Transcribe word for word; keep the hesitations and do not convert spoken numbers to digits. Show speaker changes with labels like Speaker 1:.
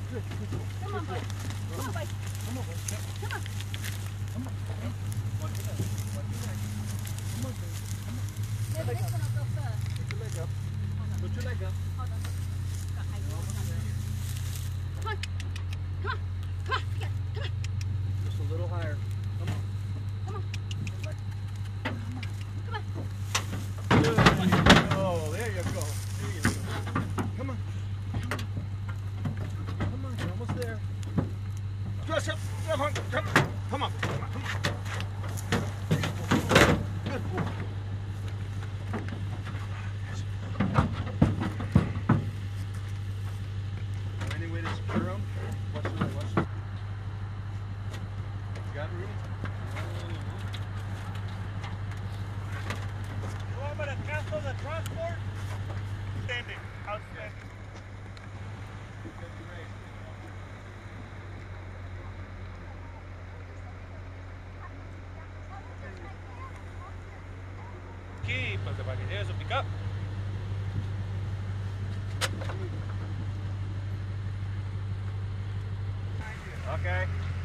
Speaker 1: Good, good boy.
Speaker 2: Come on, boy. Come on, boy.
Speaker 1: Come on, boy. Yep.
Speaker 2: Come on.
Speaker 1: Come on. Yep. Watch your leg. Watch your leg. Come on, baby. Come on.
Speaker 2: Maybe this one will go first.
Speaker 1: Put your leg up. Put your leg up.
Speaker 2: Hold on. Got my Come on. Come on. Come on. Come on. Come on.
Speaker 1: Just a little higher. Come on.
Speaker 2: Come on.
Speaker 1: Come on.
Speaker 2: Come on.
Speaker 1: Good. Oh, there you go. There you go. Come on. Come on. You're almost there. Dress up. Come on. Come on. Come on. Come on. Come on. Good boy. Any way to secure them? Watch the way. Watch the way. You got it, Rudy?
Speaker 3: You want me to cancel the transport? Standing. Outstanding. Aquí, pues para que lleve su pick-up. Okay.